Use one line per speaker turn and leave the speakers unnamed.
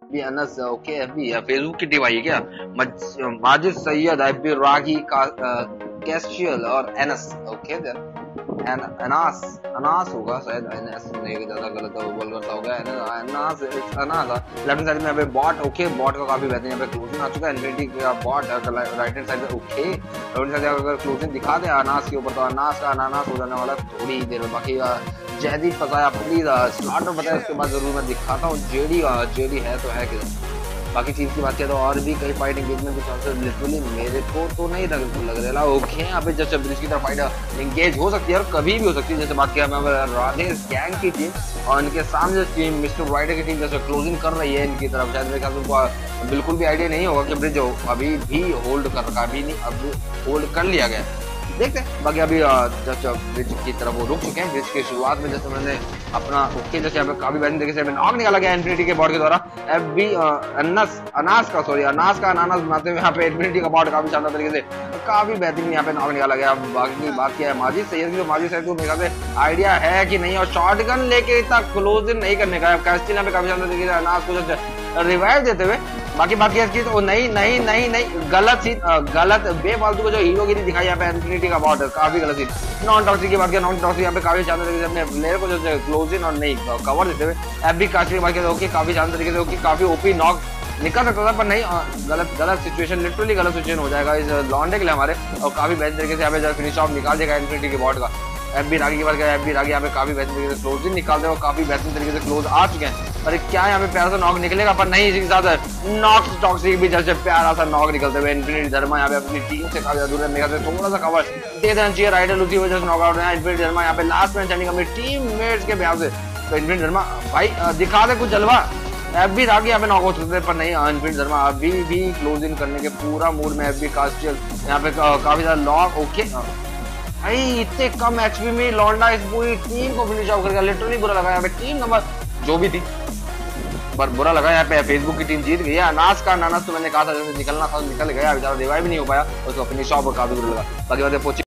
भी Anas okay FB या Facebook की टीम आई है क्या? माजिद सैयद एफबी रागी का कैस्टियल और एनस ओके देन अनास अनास होगा शायद एनएस नहीं ज्यादा गलत बोल करता होगा अनास अनास लेफ्ट साइड में यहाँ पे बॉट ओके बॉट का काफी बेहतरीन यहाँ पे क्लोजिंग आ चुका है इन्फिनिटी का बॉट राइट हैंड साइड पे ओके राइट साइड अगर क्लोजिंग दिखा दे अनास के ऊपर तो अनास का अनानास हो जाने वाला थोड़ी देर में बाकी जैदी फसाया प्लीज स्लॉट में बताया उसके बाद जरूर मैं दिखाता हूँ जेडी जेडी है तो है किधर बाकी चीज की बात किया तो और भी कई फाइट एंगेजमेंट के चांसेस लिटरली मेरे को तो नहीं लग रहा ओके यहाँ पे जैसे ब्रिज की तरफ फाइट एंगेज हो सकती है और कभी भी हो सकती है जैसे बात किया मैं राधेश गैंग की टीम और इनके सामने टीम मिस्टर राइडर की टीम जैसे क्लोजिंग कर रही है इनकी तरफ शायद मेरे ख्याल से बिल्कुल भी आइडिया नहीं होगा कि ब्रिज अभी भी होल्ड कर रखा अभी नहीं अब होल्ड कर लिया गया देखते हैं बाकी अभी ब्रिज की तरफ वो रुक चुके हैं ब्रिज की शुरुआत में जैसे मैंने अपना ओके जैसे यहाँ पे काफी बेहतरीन तरीके से नॉक निकाला गया इन्फिनिटी के बॉट के द्वारा एफबी अनास का अनानास बनाते हुए यहाँ पे इन्फिनिटी का बॉट काफी शानदार तरीके से काफी बेहतरीन यहाँ पे नॉक निकाला गया बाकी बात किया है माजिद सैयद की तो माजिद सैयद को मेरे ख्याल से आइडिया है कि नहीं और शॉटगन लेके इतना क्लोज नहीं करने का कैस्टिल यहाँ पे काफी शानदार तरीके से अनास को रिवाइव देते हुए बाकी बात की तो नहीं गलत बेफालतू को जो हीरोगिरी दिखाई यहाँ पे इन्फिनिटी का बॉट काफी गलत सीन नॉन टॉक्सिक की बात किया नॉन टॉक्सिक यहाँ पे काफी शानदार तरीके से अपने प्लेयर को जो क्लोज इन और नहीं कवर देते हुए एफबी कास्ट की बात किया ओके काफी शानदार तरीके से ओके काफी ओपी नॉक निकल सकता था पर नहीं गलत सिचुएशन लिटरली गलत सिचुएशन हो जाएगा इस लॉन्डे के लिए हमारे और काफी बेहतर तरीके से यहाँ पे फिनिश ऑफ निकाल देगा इन्फिनिटी के बॉट का एफबी रागी की बात करें एफबी रागी यहाँ पे काफी बेहतर तरीके से क्लोज निकालते हैं काफी बेहतर तरीके से क्लोज आ चुके हैं पर क्या यहाँ पे प्यारा सा नॉक निकलेगा पर नहीं इसी के साथ नॉक टॉक्सिक भी जैसे प्यारा सा नॉक निकलते हुए इन्फिनिटी धर्मा यहाँ पे अपनी टीम से काफी दूर निकलते थोड़ा सा कवर दे देना चाहिए राइडर उसी वजह से नॉकआउट है इन्फिनिटी धर्मा यहाँ पे लास्ट मैच अपनी टीम मेट्स के ब्याह से तो इन्फिनिटी धर्मा भाई दिखा दे कुछ जलवा एफबी रागी यहाँ पे नॉक हो सकते पर नहीं इन्फिनिटी धर्मा अभी भी क्लोजिंग करने के पूरा मूड में एफबी कास्टियल यहाँ पे काफी ज्यादा लॉक ओके भाई इतने कम एचपी में लौंडा इस पूरी टीम को फिनिश आउट करके लिटरली बुरा लगा यहाँ पे टीम नंबर जो भी थी पर बुरा लगा यहाँ पे फेसबुक की टीम जीत गई अनास का अनानास तो मैंने कहा था जैसे निकलना था निकल गया बेचारा रिवाइव भी नहीं हो पाया उसको फिनिश ऑफ काफी बुरा लगा बाकी बात